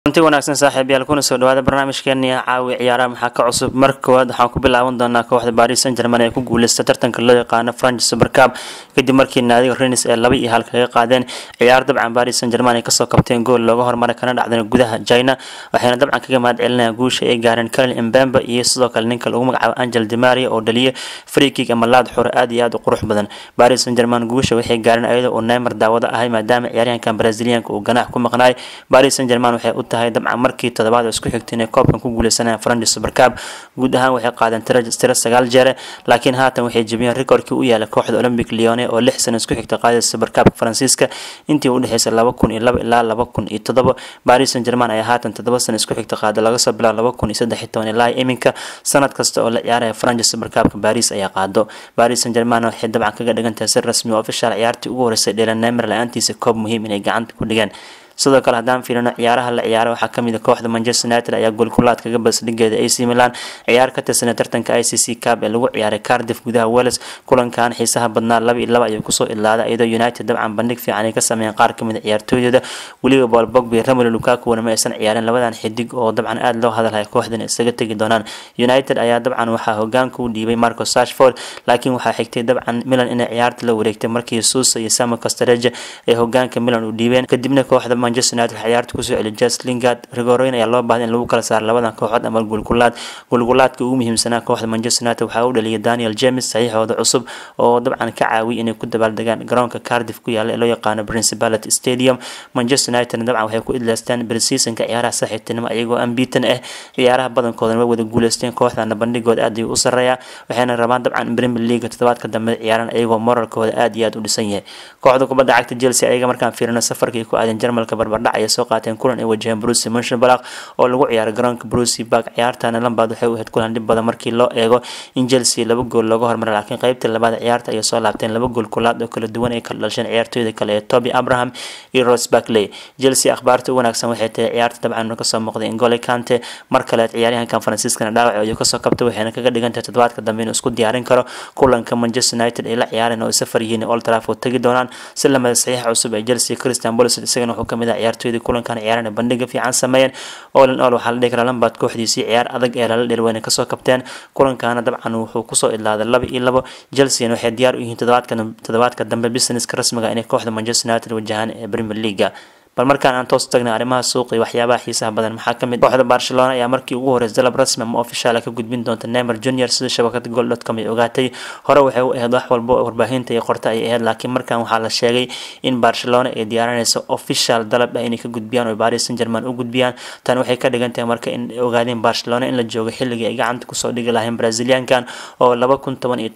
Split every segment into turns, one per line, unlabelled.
runtii wanaagsan saaxiibayaal kuna soo dhawaada barnaamijkeena caawi ciyaaraha maxaa ka cusub marka koowaad waxaan ku bilaaban doonaa kooxda Paris Saint-Germain ee ku guuleystay tartanka loo yaqaan French Super Cup kadib markii naadiga Rennes ee 2-1 kaga qaadeen ciyaar dabcan Paris Saint-Germain ay ka soo kabteen gool looga hormaray kana dhacday gudaha China waxayna dabcan kaga mahadcelinayaan guusha ay gaareen Kylian Mbappe iyo sidoo kale ninka lagu magacaabo Angel Di Maria oo dhaliyay free kick ama laad xor aad iyo aad u qurux badan Paris Saint-Germain guusha waxay gaareen ayadoo oo Neymar daawada ahay maadaama ciyaaryahanka Brazilianka uu ganax ku maqnaay Paris Saint-Germain waxay u tahay dabcan markii toddobaad isku xigtay koobkan ku guuleysanayaan French Super Cup guud ahaan waxay qaadeen tiro 9 jeer laakiin haatan waxay jabiyeen rikoorkii u yaala kooxda Olympique Lyon oo 6 sano isku xigtay qaadada Super Cup Faransiiska intii u dhaxaysay 2002 ilaa 2007 Paris Saint-Germain ayaa haatan 7 sano isku xigtay qaadada laga soo bilaabo 2013 ilaa iminka sanad kasta oo la ciyaarayo French Super Cup Paris ayaa qaado Paris Saint-Germain waxay dabcan kaga dhigantahay si rasmi oo official ciyaartii ugu horeysay dheelan Neymar la'aantiisa koob muhiim inay gacanta ku dhigaan sidoo kale hadaan fiirino ciyaaraha la ciyaaro waxa kamid ah kooxda Manchester United ayaa gool kulaad kaga basdhigeeda AC Milan ciyaar ka tirsan tartanka ICC Cup ee lagu ciyaaray Cardiff gudaha Wales kulankan xiisaha badnaa 2-2 ayuu ku soo ilaaday iyadoo United dabcan bandhig fiican ay ka sameeyeen qaar kamid ah ciyaartooyada waliba Paul Pogba iyo Romelu Lukaku ma aysan ciyaareen labadan xidig oo dabcan aad loo hadalay kooxdan isaga tagi doonaan United ayaa dabcan waxa hoggaanka u dhiibay Marcus Rashford laakiin waxa xigtay dabcan Milan in ciyaarta la wareegtay markii Sousa iyo Samu Castorage ay hoggaanka Milan u dhiibeen kadibna kooxda Manchester United ciyaarta ku soo celiyay Jesse Lingard rigoroyn ayaa loo baahan in lagu kala saaro labadan kooxood ama goolkulaadka ugu muhiimsanaa kooxda Manchester United waxa uu dhaliyay Daniel James saxiixooda cusub oo dabcan ka caawiyay inay ku dabaaldegaan garoonka Cardiff ku yaala ee loo yaqaan Principality Stadium Manchester United dabcan waxay ku idlaasteen pre-seasonka ciyaaraha saaxiibtinimo ayagoo unbeaten ah ciyaaraha badankooda way wada guuleysteen kooxdana bandhigooda aad u sareeya waxayna rabaan dabcan Premier League toddobaadka dambe ciyaaran ayagoo moralkooda aad iyo aad u dhisan yahay kooxda kubadda cagta Chelsea ayaga markaan fiirino safarkii ku aadan Jarmalka barbardhac ay soo qaateen kulan ay wajaheen Borussia Mönchengladbach oo lagu ciyaaray garoonka Borussia Park ciyaartana lambaad waxay u ahayd kulan dhib badan markii loo eego in Chelsea 2 gool looga hormaray laakiin qaybta labaad ciyaarta ay soo laabteen 2 gool kulaad oo kala duwan ay kala dhasheen ciyaartooyda kale ee Toby Abraham iyo Ross Barkley Chelsea akhbaarta wanaagsan waxay tahay ciyaarta dabcan ka soo muuqday N'Golo Kante mar kale ciyaaryahanka Faransiiskana dhaawac ayuu ka soo kabtay waxayna kaga dhigantahay toddobaadka dambe inuu isku diyaarin karo kulanka Manchester United ay la ciyaareen oo safar yihiin Old Trafford tagi doonaan si lamada saxiix cusub ee Chelsea Christian Pulisic isagana wuxuu kamid ah ciyaartooyda kulankan ciyaarana bandhiga fiican sameeyeen all waxa la dhigi karaa lambaad kooxdiisii ciyaar adag ee la dhirweyne ka soo kabteen kulankana dabcan wuxuu ku soo ilaaday 2-2 Chelsea waxay diyaar u yihiin toddobaadka dambe businesska rasmiga inay kooxda Manchester United wajahaan ee Premier League bal markaan aan toos tagnay arrimaha suuqa iyo waxyaabaha xiisaha badan maxaa kamid kooxda Barcelona ayaa markii ugu horeysay dalab rasmi ah official ka gudbin doonta Neymar Jr sida shabakada goal.com ay ogaatay hore waxay u ahayd wax walba oo warbaahinta iyo qorta ay ahayd laakiin markaan waxaa la sheegay in Barcelona ay diyaarinayso official dalab inay ka gudbiyaan oo Paris Saint-Germain u gudbiyaan tan waxay ka dhigan tahay marka in ogaadeen Barcelona in la joogo xilliga ay gacanta ku soo dhigi lahayn Braziliankan oo 2017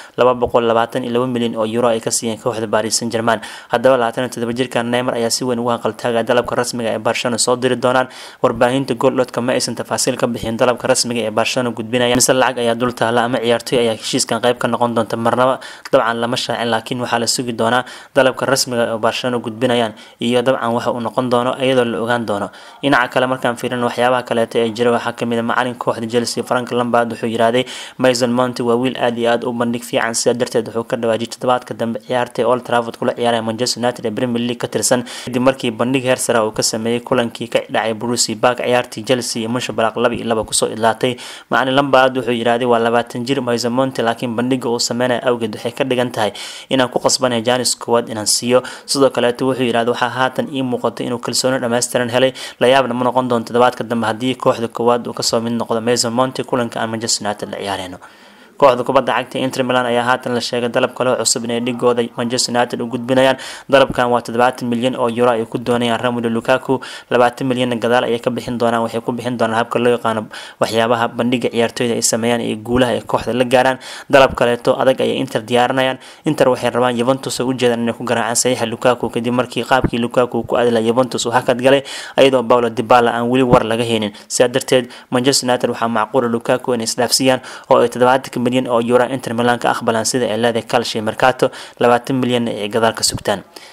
222 milyan oo euro ay ka siiyeen kooxda Paris Saint-Germain haddaba 27 jirkan Neymar ayaa si weyn uga qaltaaga dalabka rasmiga ee Barcelona soo diri doonaan warbaahinta goal.com ma aysan tafaasiil ka bixin dalabka rasmiga ee Barcelona gudbinaya mise lacag ayaa dul taala ama ciyaartoy ayaa heshiiskan qayb ka noqon doonta marnaba dabcan lama shaacin laakiin waxa la sugi doonaa dalabka rasmiga ee Barcelona gudbinayaan iyo dabcan waxa uu noqon doono iyadoo la ogaan doono dhinaca kale markaan fiirino waxyaabaha kale ee jira waxa kamid ah macallin kooxda Chelsea Frank Lampard wuxuu yiraahday Mason Mount waa wiil aad iyo aad u bandhig fiican sida darteed wuxuu ka dhawaajiyay toddobaadka dambe ciyaartay Old Trafford kula ciyaaray Manchester United ee Premier League ka tirsan kadib markii bandhig heer sare uu ka sameeyay kulankii ka dhacay Borussia Park ciyaartii Chelsea iyo Mönchengladbach 2-2 ku soo ilaatay macallin Lampard wuxuu yiraahday waa 20 jir Mason Mount laakiin bandhiga uu sameeyay awgeed waxay ka dhigan tahay inaan ku qasbanay Janis Kowad inaan siiyo sidoo kale wuxuu yiraahday waxa haatan ii muuqato inuu kalsooni dhameystiran helay la yaabna ma noqon doonto toddobaadka dambe haddii kooxda Kowad uu ka soo mid noqdo Mason Mount kulanka aan Manchester United la ciyaarayno kooxda kubadda cagta Inter Milan ayaa haatan la sheegay dalab kale oo cusub inay dhigooda Manchester United u gudbinayaan dalabkan waa 70 milyan oo euro ay ku doonayaan Romelu Lukaku 20 milyan gadaal ay ka bixin doonaan waxay ku bixin doonaan habka loo yaqaan waxyaabaha bandhiga ciyaartooyda ay sameeyaan ee guulaha ee kooxda la gaaraan dalab kale oo adag ay Inter diyaarinayaan Inter waxay rabaan Juventus u jeedaan inay ku garaacaan saxiixa Lukaku kadib markii qaabkii Lukaku ku aadlay Juventus uu hakad galay ayadoo Paulo Dybala aan wali war laga heenin sidaa darteed Manchester United waxa macquul Lukaku inay isdhaafsiyaan oo ay 70 milyan oo euro Inter Milan ka aqbalaan sida ay leedahay Calcio Mercato 20 milyan ee gadaal ka sugtaan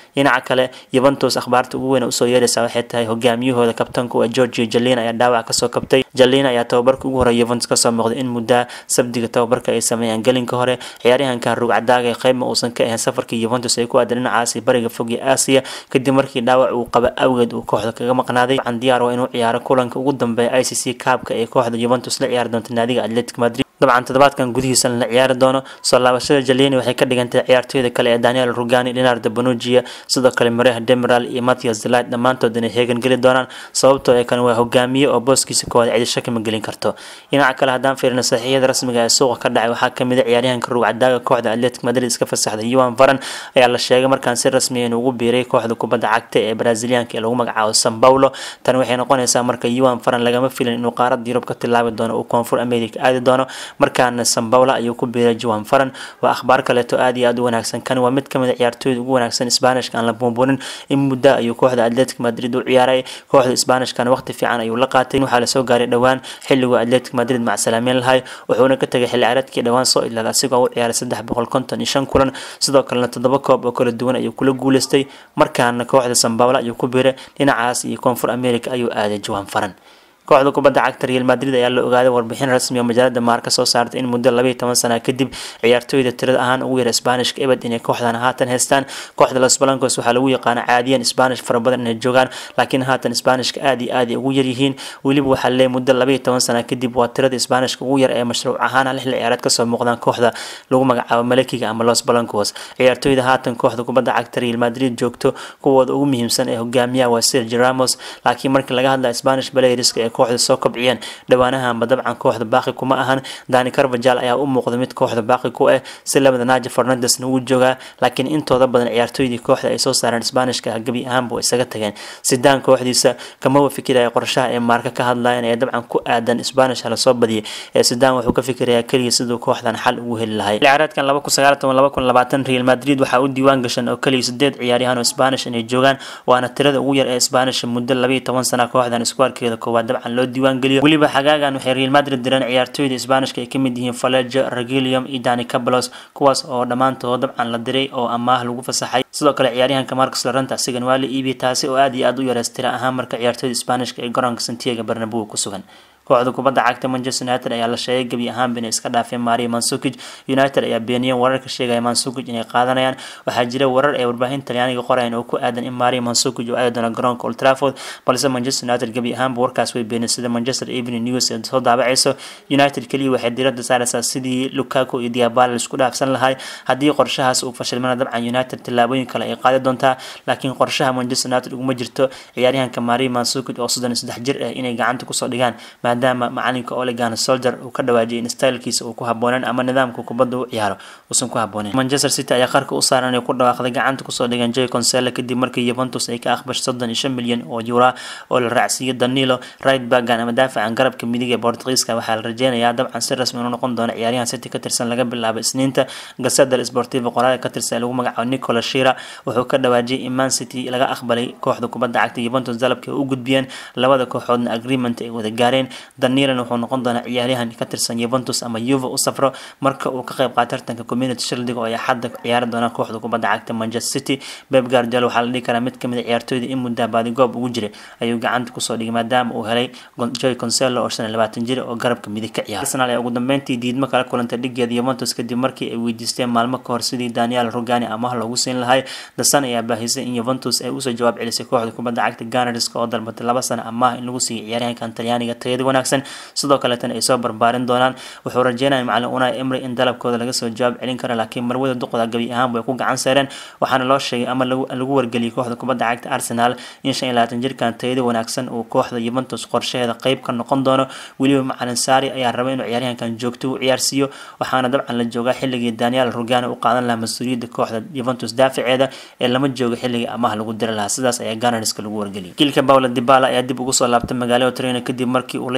dhinaca kale Juventus akhbaarta ugu weyn usoo yeeraysa waxay tahay hogaamiyahooda kabtanka Giorgio Chiellini ayaa dhaawac ka soo kabtay. Chiellini ayaa tababarka ugu horeeyay Juventus ka soo muuqday in muddo sabdiga tababarka ay sameeyaan galinka hore. ciyaaryahankan rugcadaaga qayb ma uusan ka ahayn safarkii Juventus ay ku aadan dhinacaasi bariga fog ee Aasiya kadib markii dhaawac uu qaba awgeed uu kooxda kaga maqnaaday. waxaan diyaar u inuu ciyaaro kulanka ugu dambeeya ICC Cup-ka ee kooxda Juventus la ciyaari doonto naadiga Atletico Madrid. dabcan toddobaadkan gudihiisa la ciyaari doono. soo laabashada Chiellini waxay ka dhigantay ciyaartooyda kale ee Daniel Rugani, Leonardo Bonucci, sidoo kale Maria Demiral iyo Matthias de Ligt dhammaantood inay heegan geli doonaan sababtoo ay kan waa hogaamiye oo booskiisa kooxda cid shaki ma gelin karto. dhinaca kale haddaan fiirino saxiixyada rasmiga ee suuqa ka dhacay waxaa kamid ah ciyaaryahanka rugcadaaga kooxda Atletico Madrid iska fasaxday Joan Varane ayaa la sheegay markaan si rasmi ah inuu ugu biiray kooxda kubadda cagta ee Brazilianka ee lagu magacaabo São Paulo. tan waxay noqonaysaa marka Joan Varane lagama filan inuu qaaradda Yurub ka tilaabi doono oo Koonfur America aadi doono markaana Paula ayuu ku biiray Joan Varane. waa akhbaar kale oo aad iyo aad u wanaagsan. kan waa mid kamid ah ciyaartooyda ugu wanaagsan Isbaanishka aan la buunbuunin in muddo ayuu kooxda Atletico Madrid u ciyaaray. kooxda Isbaanishkan waqti fiican ayuu la qaatay. waxaa la soo gaaray dhawaan xilligu Atletico Madrid macsalaameyn lahay wuxuuna ka tagay xilli ciyaareedkii dhawaan soo ilaalay asigoo u ciyaaray 355 kulan sidoo kalena 7 koob oo kala duwan ayuu kula guuleystay. markaana kooxda São Paulo ayuu ku biiray dhinacaas iyo Koonfur America ayuu aaday Joan Varane. kooxda kubadda cagta Real Madrid ayaa la ogaaday warbixin rasmi ah majaalada Marca soo saartay in muddo 12 sano kadib ciyaartooyda tirada ahaan ugu yar Isbaanishka ebad inay kooxdan haatan haystaan. kooxda Los Blancos waxaa lagu yaqaan caadiyan Isbaanish fara badan inay joogaan laakiin haatan Isbaanishka aad iyo aad ugu yar yihiin. waliba waxaa leeyahay muddo 12 sano kadib waa tirada Isbaanishka ugu yar ee mashruuc ahaan hal xilli ciyaareed ka soo muuqdaan kooxda lagu magacaabo Malakiga ama Los Blancos. ciyaartooyda haatan kooxda kubadda cagta Real Madrid joogto kuwooda ugu muhiimsan ee hogaamiyaha waa Sergio Ramos laakiin markii laga hadlayo Spanish players ee kooxda soo kobciyeen dhawaanahan dabcan kooxda baaqi kuma ahan. Dani Carvajal ayaa u muuqda mid kooxda baaqi ku ah si labada Nacho Fernandes uu jooga laakiin intooda badan ciyaartooydii kooxda ay soo saareen Isbaanishka gabi ahaanba isaga tageen. Zidane kooxdiisa kama fikiraya qorshaha ee Marca ka hadlayeen ee dabcan ku aadan Isbaanish la soo badiyay ee Zidane wuxuu ka fikirayaa kaliya sidoo kooxdan xal ugu heli lahayd. ciyaareedkan 2019-2020 Real Madrid waxaa u diiwaan gashan oo kaliya 8 ciyaaryahan oo Isbaanish inay joogaan waana tirada ugu yar ee Isbaanish muddo 12 sano kooxdan iskuarkeeda koowaad dabcan loo diiwaan geliyo. waliba xagaagan waxay Real Madrid direen ciyaartooyda Isbaanishka ay kamid yihiin Falejo, Reguilon iyo Dani Ceballos kuwaas oo dhamaantood dabcan la diray oo amaah lagu fasaxay. sidoo kale ciyaaryahanka Marcos Llorente asigan waa la iibiyay taasi oo aad iyo aad u yareystira ahaan marka ciyaartooyda Isbaanishka ay garoonka Santiago Bernabeu ku sugan. kooxda kubadda cagta Manchester United ayaa la sheegay gabi ahaan inay iska dhaafeen Mario Mandzukic. United ayaa beeniyay wararka sheegaya Mandzukic inay qaadanayaan. waxaa jira warar ay warbaahin Talyaaniga qorayeen oo ku aadan in Mario Mandzukic uu aadi doono garoonka Old Trafford balse Manchester United gabi ahaan warkaas way beeniyeen sida Manchester Evening News ee soo daabacayso. United kaliya waxay diiradda saaraysaa sidii Lukaku iyo Dybala isku dhaafsan lahayd. haddii qorshahaas uu fashilmana dabcan United tillaabooyin kale ay qaadi doontaa laakiin qorshaha Manchester United uguma jirto ciyaaryahanka Mario Mandzukic oo 33 jir ah inay gacanta ku soo dhigaan maadaama macalinka Ole Gunnar Solskjaer uu ka dhawaajiyay in stylekiisa uu ku haboonaan ama nidaamka kubadda uu ciyaaro uusan ku habooneen. Manchester City ayaa qarka u saaran inay ku dhawaaqday gacanta ku soo dhigan Jay Cancelo kadib markii Juventus ay ka aqbashay 35 milyan oo euro oo la raacsiiyay Danilo right back ama daafacan garabka midig ee Portugiiska. waxaa la rajeynayaa dabcan si rasmi ah noqon doona ciyaaryahan City ka tirsan laga bilaabo Isniinta. Gazzetta dello Sportivo qoraal ka tirsan lagu magacaabo Nicola Shira wuxuu ka dhawaajiyay in Man City laga aqbalay kooxda kubadda cagta Juventus dalabka u gudbiyeen labada kooxoodna agreement ay wada gaareen. Danilo wuxuu noqon doona ciyaaryahan ka tirsan Juventus ama Juve u safro marka uu ka qayb qaato tartanka Community Shield oo ay hadda ciyaari doona kooxda kubadda cagta Manchester City. Pep Guardiola waxaa la dhihi karaa mid kamid ah ciyaartooyda in muddo baadi goob ugu jiray ayuu gacanta ku soo dhigay maadaama uu helay Jay Cancelo oo 25 jir oo garabka midig ka ciyaara. Arsenal ayaa ugu dambeyntii diidmo kala kulantay dhigeeda Juventus kadib markii ay weydiisteen maalmo ka hor sidii Daniel Rugani amaah loogu siin lahaa. The Sun ayaa baahisay in Juventus ay u soo jawaab celisay kooxda kubadda cagta Gunners oo dalbatay 2 sano amaah in lagu siiyo ciyaaryahanka Talyaaniga tayada wanaagsan sidoo kale tan ay soo barbaarin doonaan. wuxuu rajeynayaa macallin Unai Emery in dalabkooda laga soo jawaab celin karo laakiin marwada duqda gabi ahaan way ku gacan saareen. waxaana loo sheegay ama lagu wargeliyay kooxda kubadda cagta Arsenal in 25 jirkan tayada wanaagsan uu kooxda Juventus qorshaheeda qayb ka noqon doono. waliba macallin Sarri ayaa rabay inuu ciyaaryahankan joogto u ciyaarsiiyo waxaana dabcan la joogaa xilligii Daniel Rugani u qaadan lahaa mas'uuliyadda kooxda Juventus daafaceeda ee lama joogo xilligii amaah lagu diri lahaa. sidaas ayaa Gunners lagu wargeliyay. Kilka Paulo Dybala ayaa dib ugu soo laabtay magaalada Torino kadib markii uu la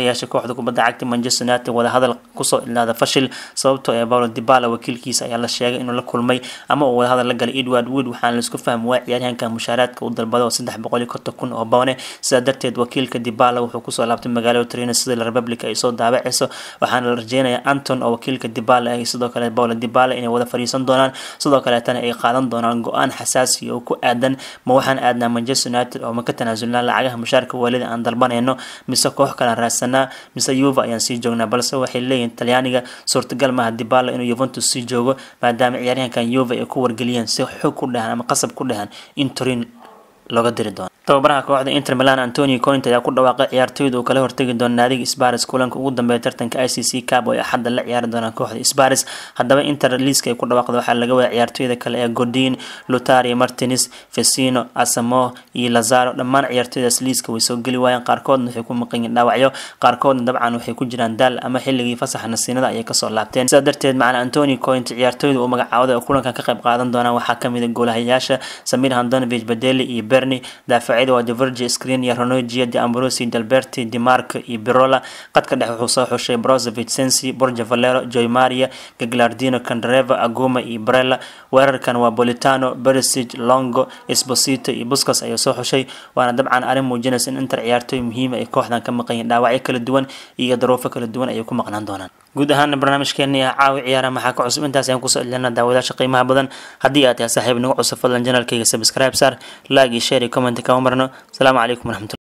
la yeeshay kooxda kubadda cagta Manchester United wada hadal kusoo ilaada fashil sababtoo ah Paulo Dybala wakiilkiisa ayaa la sheegay inuu la kulmay ama uu wada hadal la galay Edward Wood waxaana la isku fahmay ciyaaryahanka mushaaraadka uu dalbado 350,000 oo pound sida darteed wakiilka Dybala wuxuu kusoo laabtay magaalada Turin sida la Republic ay soo daabacayso waxaana la rajeynayaa Anton oo wakiilka Dybala ay sidoo kale Paulo Dybala inay wada fariisan doonaan sidoo kale tan ay qaadan doonaan go'aan xasaasi oo ku aadan ma waxaan aadnaa Manchester United oo ma ka tanaasulnaa lacagaha mushaarka waalida aan dalbanayno mise koox kale raadsanaa mise Juve ayaan sii joognaa balse waxay leeyihiin Talyaaniga suurtagal ma Dybala inuu Juventus sii joogo maadaama ciyaaryahankan Juve ay ku wargeliyeen si xog ku dhahan ama qasab ku dhahan in Turin looga diri doono tababaraha kooxda Inter Milan Antonio Conte ayaa ku dhawaaqay ciyaartoyda uu kala hortagi doono naadiga Spurs kulanka ugu dambeeya tartanka ICC Cup oo axad la ciyaari doona kooxda Spurs hadaba Inter liiska ay ku dhawaaqday waxa laga waayay ciyaartoyda kale ee Godin, Lautaro Martinez, Vecino, Asamo iyo Lazaro dhammaan ciyaartoydaas liiska way soo gali waayeen qaarkoodna waxay ku maqan yihiin dhaawacyo qaarkoodna dabcan waxay ku jiraan daal ama xilligii fasaxa nasiinada ayay ka soo laabteen sidaa darteed macna Antonio Conte ciyaartoyda uu magacaawday oo kulanka ka qayb qaadan doona waxaa kamid ah goolahayaasha Samir Handanovic, Badelli iyo Berni daafacyada waa Diverge Skriniar, Ronaldo, De Ambrosio, Dalberti, Di Marco iyo Birola qadka dhexe wuxuu soo xushay Brozovic, Sensi, Borja Valero, Joy Maria, Gagliardino, Candreva, Aguma iyo Barella weerarkan waa Politano, Perisic, Longo, Esposito iyo Busquets ayaa soo xushay waana dabcan arrin muujinaysa in Inter ciyaartoy muhiim ah ay kooxdan ka maqan yihiin dhaawacyo kala duwan iyo daruufo kala duwan ay ku maqnaan doonaan guud ahaan barnaamijkeena caawi ciyaaraha maxaa ka cusub intaas ayaan kusoo ilaalina daawadaasha qiimaha badan haddii aad tahay saaxiib nagu cusub fadlan channelkayga subscribe saar like iyo share iyo comment ka marno asalaamu calaykum waraxmatullahi